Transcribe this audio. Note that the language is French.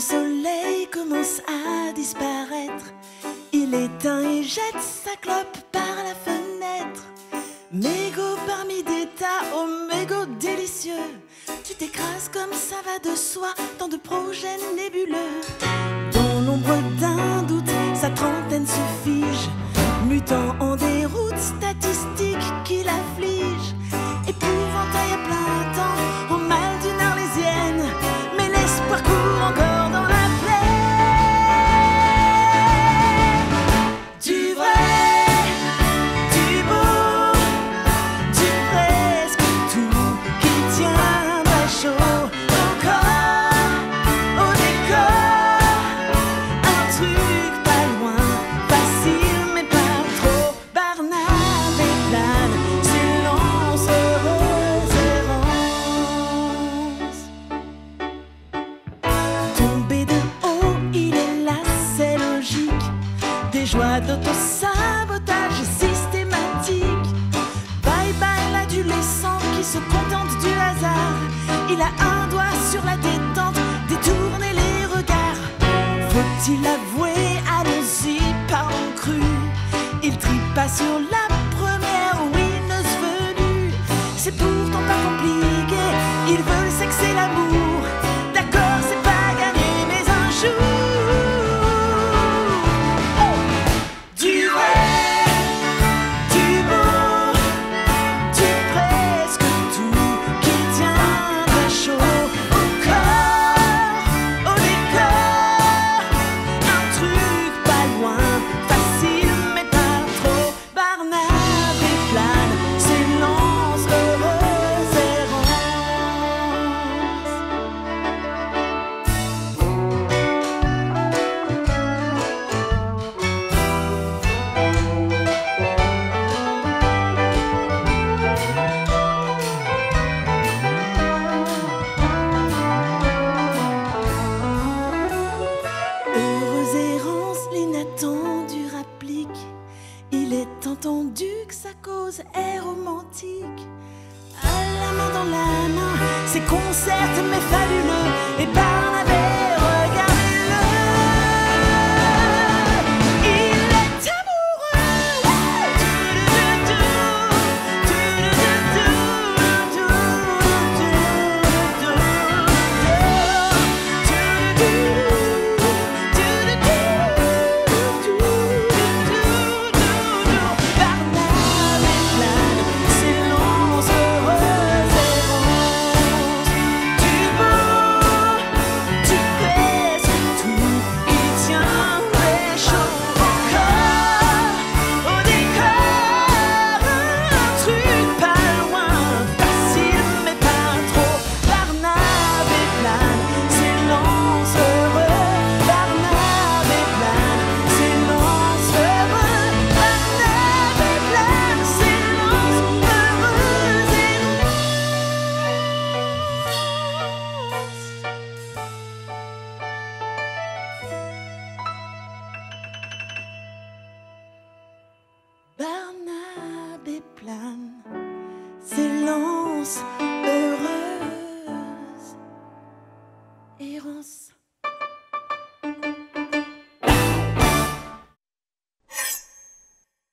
soleil commence à disparaître. Il éteint et jette sa clope par la fenêtre. Mégot parmi des tas, oh mégot délicieux. Tu t'écrases comme ça va de soi dans de projets nébuleux. Dans l'ombre d'un doute, sa trentaine se fige, mutant en déroute statistique qui l'afflige. Épouvantail à plein temps, au mal d'une arlésienne, mais l'espoir court encore dans la plaie. Du vrai, du beau, du presque tout qui tiendra chaud encore au décor. Un truc pas loin, facile mais pas trop. Barnave et plane, silence, heureuse errance. Tombé de haut, il est là, c'est logique. Des joies d'auto-sabotage systématique. Bye bye l'adolescent qui se contente du hasard. Il a un doigt sur la détente, détourner les regards. Faut-il avouer, allons-y, pas en cru. Il tripe pas sur la première winneuse venue. C'est pourtant pas compliqué, il veut le sexe et l'amour. D'accord, c'est pas gagné, mais un jour. Du vrai, du beau, du presque tout qui tiendra chaud au corps, au décor. Un truc pas loin, facile mais pas trop. Barnave et plane, silence, heureuse errance. Heureuse errance, l'inattendu rapplique. Il est entendu que sa cause est romantique. À la main dans la main, c'est concerte mais fabuleux. Et